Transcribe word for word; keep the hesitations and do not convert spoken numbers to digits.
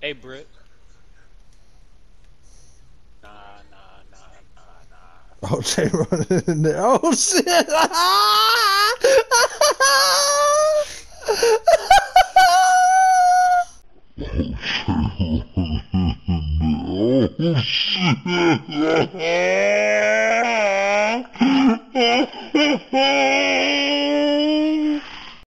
Hey, Britt. Nah, nah, nah, nah, nah. Oh, Jay running in there. Oh, shit. Oh, shit.